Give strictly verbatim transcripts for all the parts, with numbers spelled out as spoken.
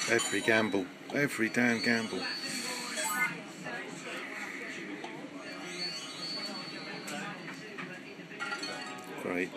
Every gamble, every damn gamble. Great.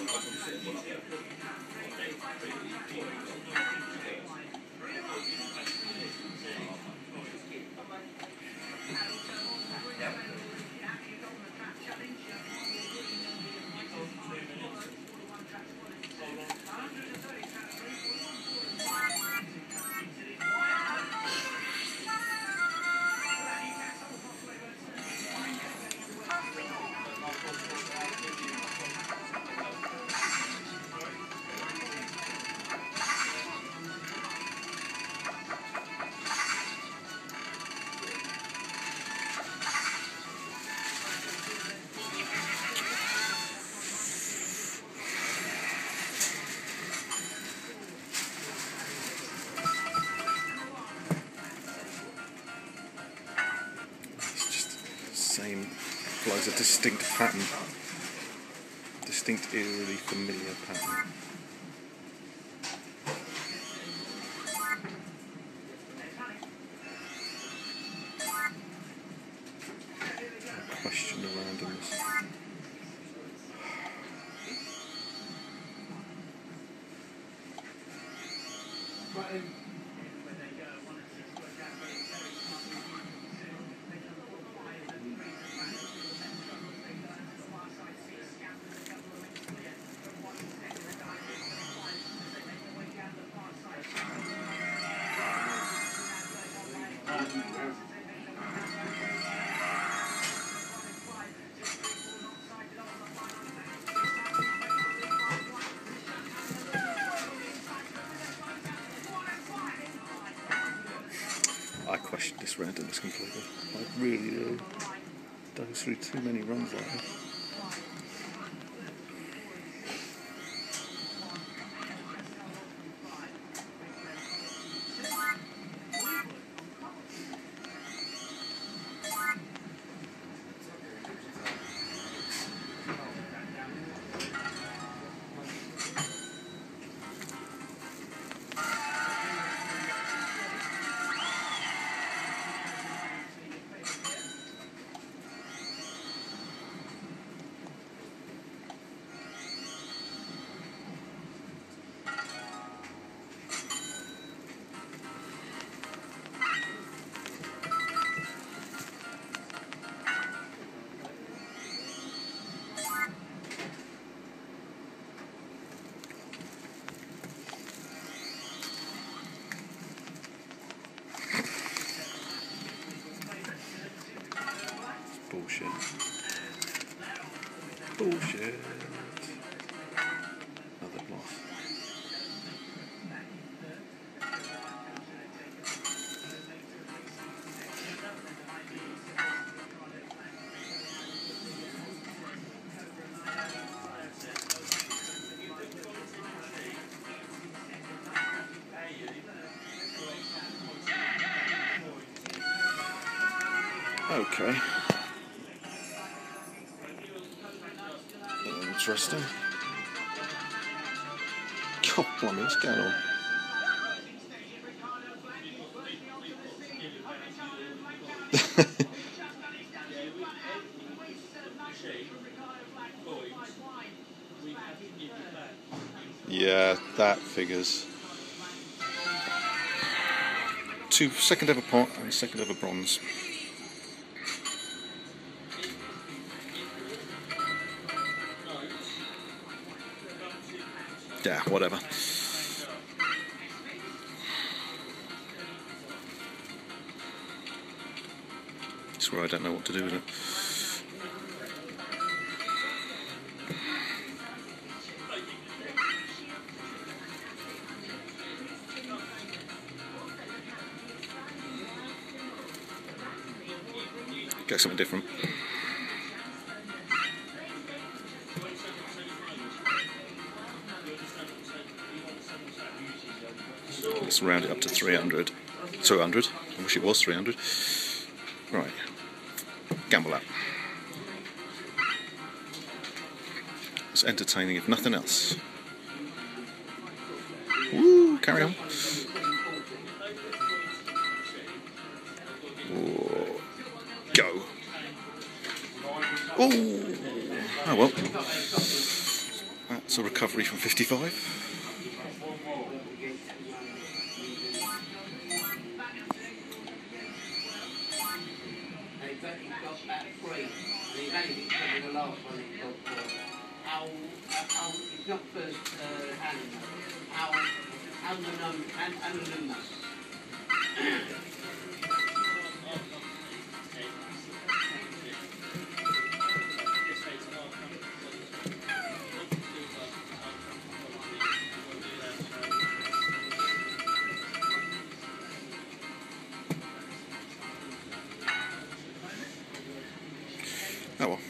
Same, follows a distinct pattern, distinct eerily familiar pattern. I question the randomness. I question this randomness completely. I really do. Goes through too many runs like this. Bullshit. Bullshit. Another loss. Okay. Interesting. God, blimey, what's going on? Yeah, that figures. Two second ever pot and second ever bronze. Yeah, whatever. It's where I don't know what to do with it. Go something different. Let's round it up to three hundred. two hundred. I wish it was three hundred. Right. Gamble up. It's entertaining if nothing else. Woo! Carry on. Oh, oh well. That's a recovery from fifty-five. Oh well.